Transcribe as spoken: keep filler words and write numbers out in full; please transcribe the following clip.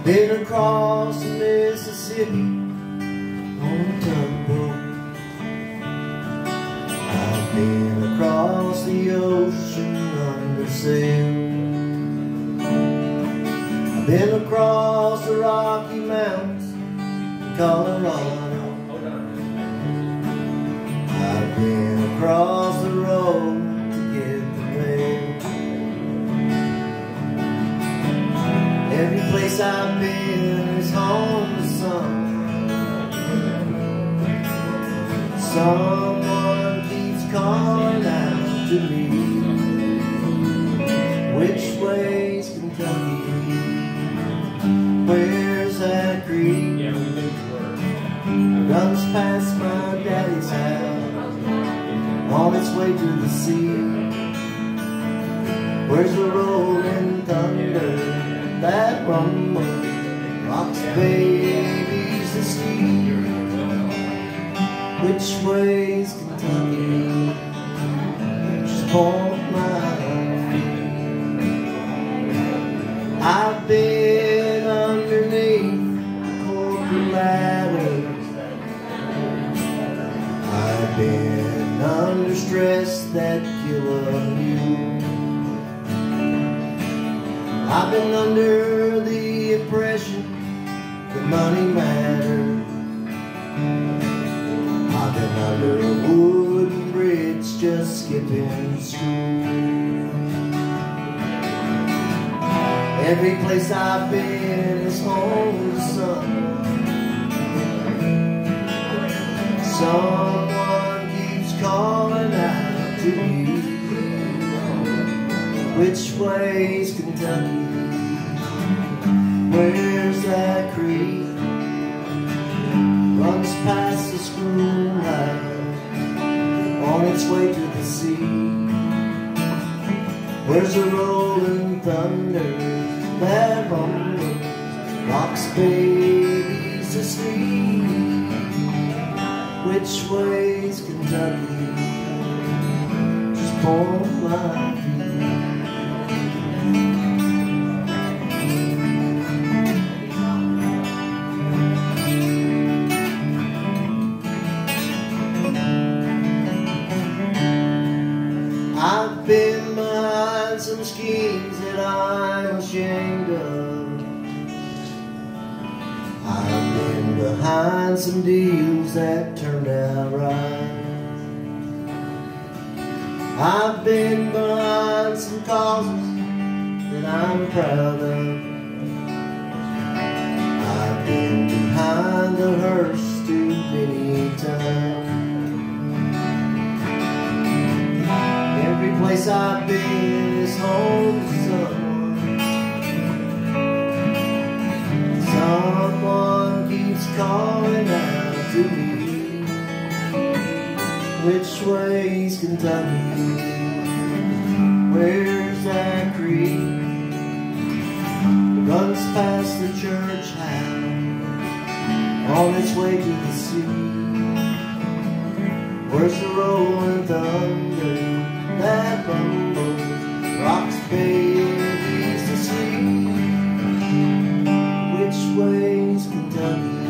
Been across the Mississippi on a tugboat. I've been across the ocean under sail. I've been across the Rocky Mountains in Colorado. I've been across the road to get the mail. Every place I've been is home to someone. Someone keeps calling out to me. Which way's Kentucky? Where's that creek? Runs past my daddy's house on its way to the sea. Where's the rolling thunder that rumble rocks babies to sleep? Which way's Kentucky? Just point my feet. I've been underneath corporate ladders. I've been under stress that kill a mule. I've been under the impression that money mattered. I've been under a wooden bridge just skipping school. Every place I've been is home to someone. Someone keeps calling out to you. Which way's Kentucky? Where's that creek? Runs past the schoolhouse on its way to the sea. Where's the rolling thunder that rumbles rocks babies to sleep? Which way's Kentucky? Just point my feet. I've been behind some schemes that I'm ashamed of. I've been behind some deals that turned out right. I've been behind some causes that I'm proud of. I've been behind the hearse too many times. Every place I've been is home to someone. Someone keeps calling out to me. Which way's Kentucky? Where's that creek? Runs past the church house on its way to the sea. Where's the rolling thunder that rumbles rocks babies to sleep? Which way's Kentucky?